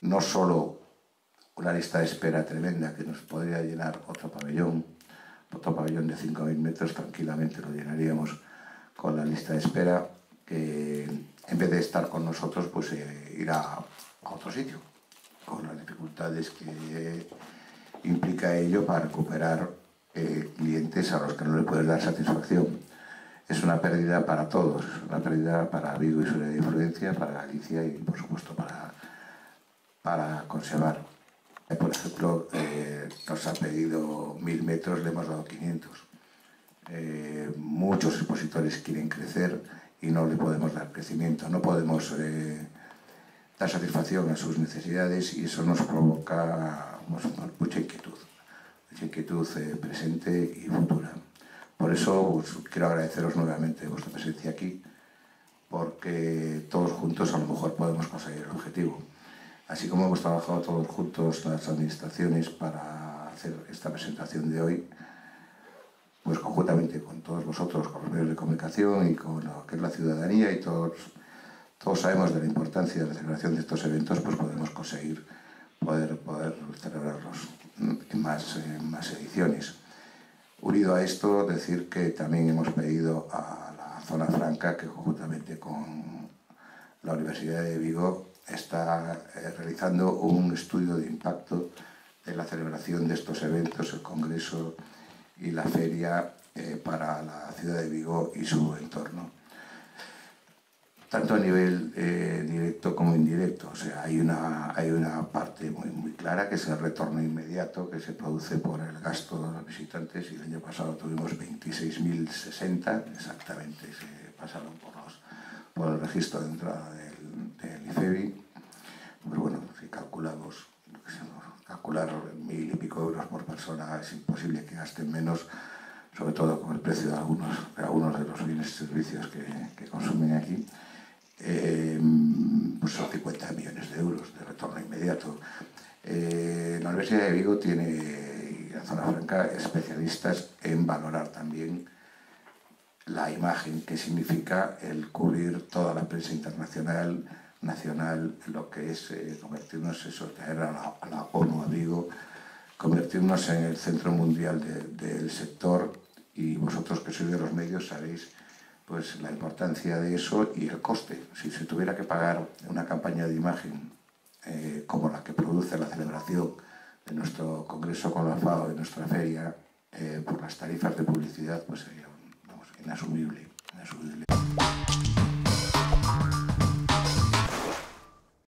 no solo una lista de espera tremenda que nos podría llenar otro pabellón de 5.000 metros, tranquilamente lo llenaríamos con la lista de espera, que en vez de estar con nosotros, pues irá a otro sitio, con las dificultades que implica ello para recuperar clientes a los que no le puedes dar satisfacción. Es una pérdida para todos, es una pérdida para Vigo y su área de influencia, para Galicia y, por supuesto, para conservar. Por ejemplo, nos ha pedido 1.000 metros, le hemos dado 500. Muchos expositores quieren crecer y no le podemos dar crecimiento, no podemos dar satisfacción a sus necesidades, y eso nos provoca mucha inquietud presente y futura. Por eso quiero agradeceros nuevamente vuestra presencia aquí, porque todos juntos a lo mejor podemos conseguir el objetivo. Así como hemos trabajado todos juntos las administraciones para hacer esta presentación de hoy, pues conjuntamente con todos vosotros, con los medios de comunicación y con lo que es la ciudadanía, y todos sabemos de la importancia de la celebración de estos eventos, pues podemos conseguir poder celebrarlos en más ediciones. Unido a esto, decir que también hemos pedido a la Zona Franca, que conjuntamente con la Universidad de Vigo está realizando un estudio de impacto de la celebración de estos eventos, el Congreso y la Feria, para la ciudad de Vigo y su entorno. Tanto a nivel directo como indirecto. O sea, hay una parte muy clara, que es el retorno inmediato que se produce por el gasto de los visitantes, y el año pasado tuvimos 26.060, exactamente, se pasaron por el registro de entrada del IFEBI. Pues bueno, si calculamos, calcular 1.000 y pico euros por persona, es imposible que gasten menos, sobre todo con el precio de algunos de los bienes y servicios que consumen aquí. Pues son 50 millones de euros de retorno inmediato. La Universidad de Vigo tiene, y la Zona Franca, especialistas en valorar también la imagen que significa el cubrir toda la prensa internacional, nacional, lo que es convertirnos, eso, traer a la ONU a Vigo, convertirnos en el centro mundial del sector, y vosotros que sois de los medios sabéis pues la importancia de eso y el coste. Si se tuviera que pagar una campaña de imagen como la que produce la celebración de nuestro congreso con la FAO, de nuestra feria, por las tarifas de publicidad, pues sería inasumible.